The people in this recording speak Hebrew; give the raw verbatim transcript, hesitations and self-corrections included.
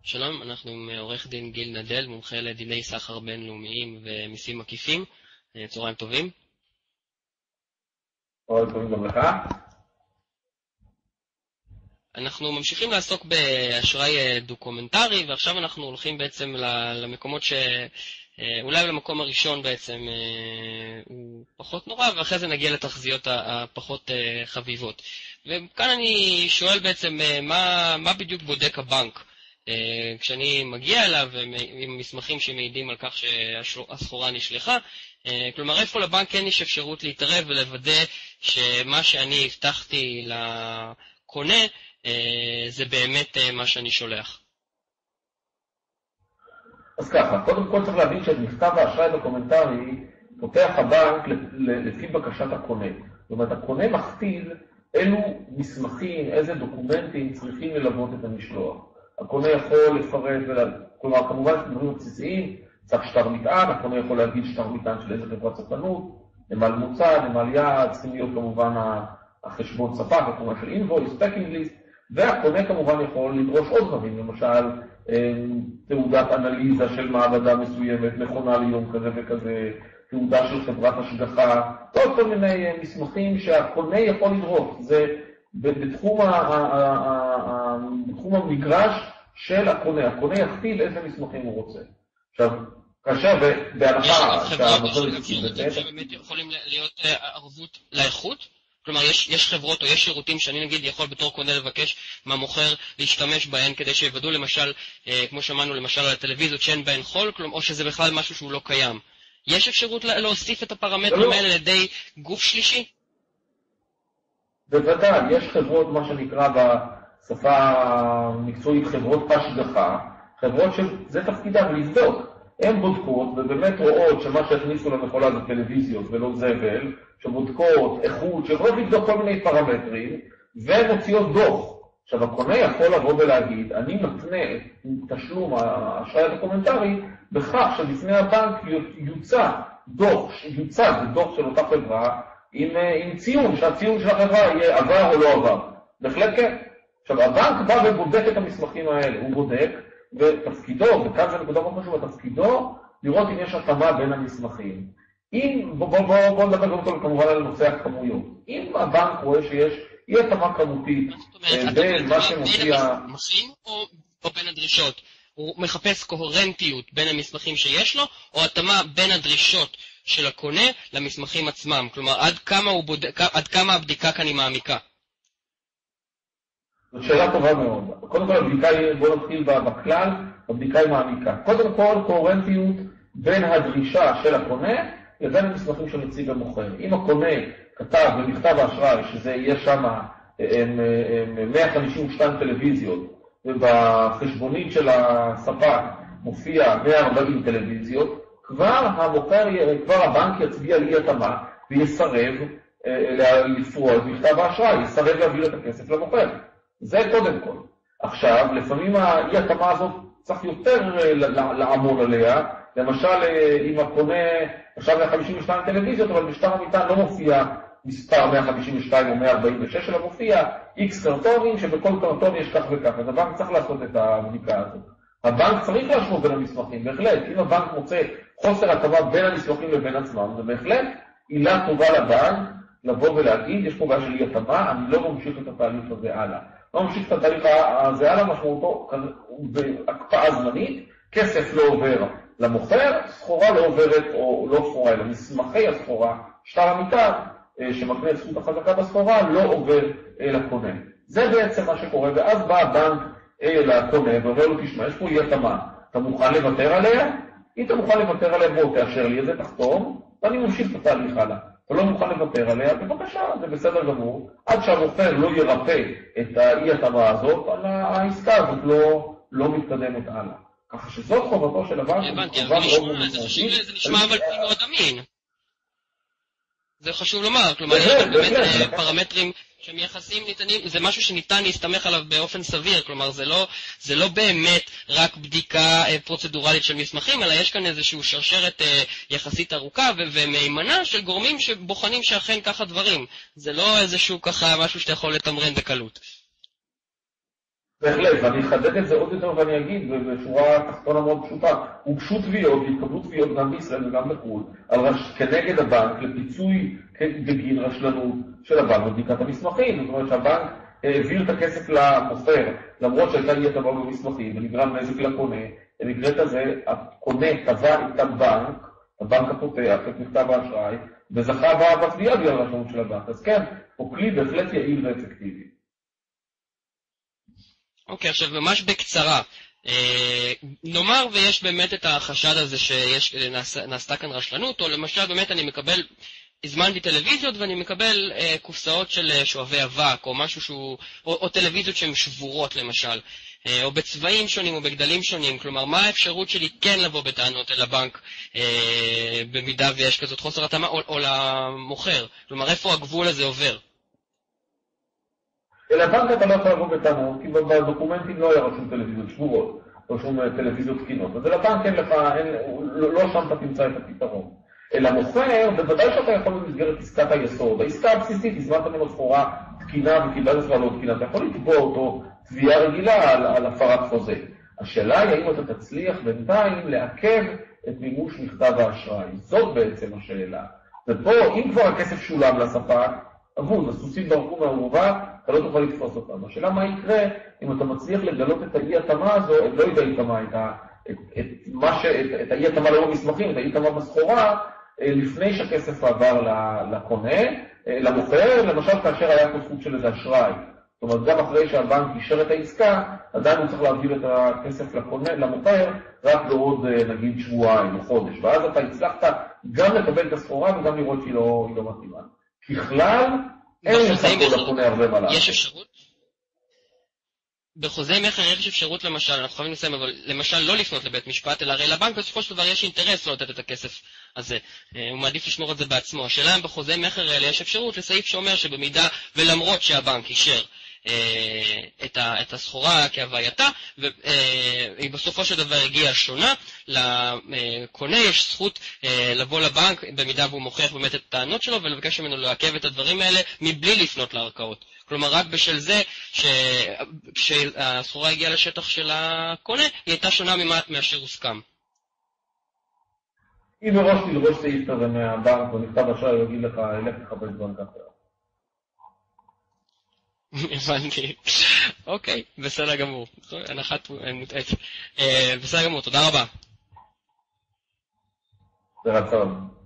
שלום, אנחנו עם עורך דין גיל נדל, מומחה לדיני סחר בינלאומיים ומיסים עקיפים. צהריים טובים. צהריים טובים גם לך. אנחנו ממשיכים לעסוק באשראי דוקומנטרי, ועכשיו אנחנו הולכים בעצם למקומות ש... אולי למקום הראשון בעצם הוא פחות נורא, ואחרי זה נגיע לתחזיות הפחות חביבות. וכאן אני שואל בעצם מה, מה בדיוק בודק הבנק כשאני מגיע אליו עם מסמכים שמעידים על כך שהסחורה נשלחה. כלומר, איפה לבנק כן יש אפשרות להתערב ולוודא שמה שאני הבטחתי לקונה זה באמת מה שאני שולח. אז ככה, קודם כל צריך להבין שאת מכתב האשראי הדוקומנטרי פותח הבנק לפי בקשת הקונה. זאת אומרת, הקונה מכתיב אילו מסמכים, איזה דוקומנטים צריכים ללוות את המשלוח. הקונה יכול לפרט, כלומר, כמובן שדברים בסיסיים, צריך שטר מטען, הקונה יכול להגיד שטר מטען של איזה חברת ספנות, נמל מוצא, נמל יעד, צריכים להיות כמובן החשבון ספק, כמובן של אינבויס, פקינג ליסט, והקונה כמובן יכול לדרוש עוד דברים, למשל, תעודת אנליזה של מעבדה מסוימת, מכונה ליום כזה וכזה, תעודה של חברת השגחה, עוד כל מיני מסמכים שהקונה יכול לדרוש. זה בתחום, ה, ה, ה, ה, בתחום המגרש של הקונה. הקונה יכתיב איזה מסמכים הוא רוצה. עכשיו, כאשר בהנחה שהמחיר יציב לתת... שבאמת יכולים להיות ערבות לאיכות? כלומר, יש, יש חברות או יש שירותים שאני נגיד יכול בתור קונה לבקש מהמוכר להשתמש בהן כדי שיוודאו למשל, אה, כמו שמענו למשל על הטלוויזיות שאין בהן חול, כלומר, או שזה בכלל משהו שהוא לא קיים. יש אפשרות להוסיף את הפרמטרים האלה לידי גוף שלישי? בוודאי, יש חברות, מה שנקרא בשפה המקצועית, חברות השגחה, חברות שזה תפקידן לבדוק. הן בודקות ובאמת רואות שמה שהכניסו למכולה זה טלוויזיות ולא זבל, שבודקות איכות, שיכולות לבדוק כל מיני פרמטרים, ומוציאות דוח. עכשיו, הקונה יכול לבוא ולהגיד, אני מתנה את תשלום האשראי הדוקומנטרי, בכך שלפני הבנק יוצא דוח, יוצא זה דוח של אותה חברה, עם, עם ציון, שהציון של החברה יהיה עבר או לא עבר. בהחלט כן. עכשיו, הבנק בא ובודק את המסמכים האלה, הוא בודק, ותפקידו, וכאן זה נקודה מאוד חשוב, תפקידו לראות אם יש התאמה בין המסמכים. אם, בוא, בוא, בוא, בוא נדבר גם טוב כמובן על נושא הכמויות. אם הבנק רואה שיש אי התאמה כמותית בין מה שמופיע... בין המסמכים או, או בין הדרישות? הוא מחפש קוהרנטיות בין המסמכים שיש לו, או התאמה בין הדרישות של הקונה למסמכים עצמם? כלומר, עד כמה, הוא בודק, עד כמה הבדיקה כאן היא מעמיקה? זאת שאלה טובה מאוד. קודם כל, הבדיקה היא, בואו נתחיל בכלל, הבדיקה היא מעמיקה. קודם כל, קוהרנטיות בין הדרישה של הקונה לבין המסמכים שמציג המוכר. אם הקונה כתב במכתב האשראי שזה יהיה שם מאה חמישים ושתיים טלוויזיות, ובחשבונית של הספק מופיע מאה וארבעים טלוויזיות, כבר המוכר, כבר הבנק יצביע לי התאמה ויסרב לפרוע את מכתב האשראי, יסרב להעביר את הכסף למוכר. זה קודם כל. עכשיו, לפעמים האי התאמה הזאת צריך יותר לעמול עליה. למשל, אם הקונה עכשיו מאה חמישים ושתיים טלוויזיות, אבל בשטר המטען לא מופיע מספר מאה חמישים ושתיים או מאה ארבעים ושש, אלא מופיע X קרטונים, שבכל קרטון יש כך וכך. אז הבנק צריך לעשות את הבדיקה הזאת. הבנק צריך להשוות בין המסמכים, בהחלט. אם הבנק מוצא חוסר התאמה בין המסמכים לבין עצמם, זה בהחלט עילה טובה לבנק לבוא ולהגיד, יש פה בעיה של אי התאמה, אני לא ממשיך את התהליך הזה הלאה. לא ממשיך את התהליך הזה הלאה, משמעותו בהקפאה זמנית, כסף לא עובר למוכר, סחורה לא עוברת, או לא סחורה, אלא מסמכי הסחורה, שטר המטען, שמקנה את זכות החזקה בסחורה, לא עובר לקונה. זה בעצם מה שקורה, ואז בא הבנק לקונה ואומר לו, תשמע, יש פה אי התאמה, אתה מוכן לוותר עליה? אם אתה מוכן לוותר עליה, בוא תאשר לי את זה, תחתום, ואני ממשיך את התהליך הלאה. אתה לא מוכן לוותר עליה, בבקשה, זה בסדר גמור, עד שהמוכר לא ירפא את האי התאמה הזאת, העסקה הזאת לא, לא מתקדמת הלאה. ככה שזאת חובתו של הבנק. הבנתי, זה נשמע אבל מאוד אמין. זה חשוב לומר, כלומר, יש כאן באמת פרמטרים שמייחסים ניתנים, זה משהו שניתן להסתמך עליו באופן סביר, כלומר, זה לא, זה לא באמת רק בדיקה פרוצדורלית של מסמכים, אלא יש כאן איזושהי שרשרת יחסית ארוכה ומהימנה של גורמים שבוחנים שאכן ככה דברים. זה לא איזשהו ככה משהו שאתה יכול לתמרן בקלות. בהחלט, ואני אחדד את זה עוד יותר ואני אגיד בשורה תחתונה מאוד פשוטה, הוגשו תביעות והתקבלו תביעות גם בישראל וגם בחו"ל כנגד הבנק לפיצוי בגין רשלנות של הבנק בבדיקת המסמכים. זאת אומרת שהבנק העביר את הכסף למוכר למרות שהייתה אי התאמה במסמכים ונגרם נזק לקונה. במקרה כזה הקונה תבע את הבנק, הבנק הפותח את מכתב האשראי וזכה בתביעה בגלל הרשלנות של הבנק. אז כן, הוא כלי בהחלט יעיל ואפקטיבי. אוקיי, okay, עכשיו ממש בקצרה, אה, נאמר ויש באמת את החשד הזה שנעשתה כאן רשלנות, או למשל באמת אני מקבל, הזמנתי טלוויזיות ואני מקבל אה, קופסאות של שואבי אבק, או משהו שהוא, או, או טלוויזיות שהן שבורות למשל, אה, או בצבעים שונים או בגדלים שונים, כלומר מה האפשרות שלי כן לבוא בטענות אל הבנק אה, במידה ויש כזאת חוסר התאמה, או, או למוכר, כלומר איפה הגבול הזה עובר? לבנק אתה לא יכול לבוא בטענות, כי בדוקומנטים לא היה רשום טלוויזיות שבורות, או שום טלוויזיות תקינות. אז לבנק אין לך, אין, לא, לא שם אתה תמצא את הפתרון. אלא מוכר, בוודאי שאתה יכול במסגרת עסקת היסוד. העסקה הבסיסית, הזמנת ממנו סחורה תקינה וקיבלת לך לא תקינה, אתה יכול לתבוע אותו תביעה רגילה על, על הפרת חוזה. השאלה היא האם אתה תצליח בינתיים לעכב את מימוש מכתב האשראי. זאת בעצם השאלה. ופה, אם כבר הכסף שולם לספק, אבוד, הסוסים ברחו מהאורווה, אתה לא תוכל לתפוס אותם. השאלה מה יקרה אם אתה מצליח לגלות את האי-התאמה הזו, את לא את האי-התאמה, את, את, את, את, את האי-התאמה לא במסמכים, את האי-התאמה בסחורה, לפני שהכסף עבר לקונה, למוכר, למשל כאשר היה פה סוג של איזה אשראי. זאת אומרת, גם אחרי שהבנק אישר את העסקה, עדיין הוא צריך להעביר את הכסף לקונה, למוכר, רק בעוד נגיד שבועיים או חודש. ואז אתה הצלחת גם לקבל את הסחורה וגם לראות שהיא לא, לא מתאימה. ככלל, אין לך לקונה הרבה מה לעשות. יש אפשרות? בחוזה מכר יש אפשרות למשל, אנחנו חייבים לסיים, אבל למשל לא לפנות לבית משפט, אלא הרי לבנק בסופו של דבר יש אינטרס לא לתת את הכסף הזה. הוא מעדיף לשמור את זה בעצמו. השאלה אם בחוזה מכר האלה יש אפשרות לסעיף שאומר שבמידה ולמרות שהבנק אישר את, ה, את הסחורה כהווייתה, והיא בסופו של דבר הגיעה שונה, לקונה יש זכות לבוא לבנק במידה והוא מוכיח באמת את הטענות שלו, ולבקש ממנו לעכב את הדברים האלה מבלי לפנות לערכאות. כלומר, רק בשל זה כשהסחורה הגיעה לשטח של הקונה, היא הייתה שונה ממעט מאשר הוסכם. אם מראש תלרוש סעיף כזה מהבנק ונכתב אשראי, הוא יגיד לך, אלך לחפש בנק אחר. הבנתי. אוקיי, בסדר גמור. הנחת מוטעת. בסדר גמור, תודה רבה. ברצון.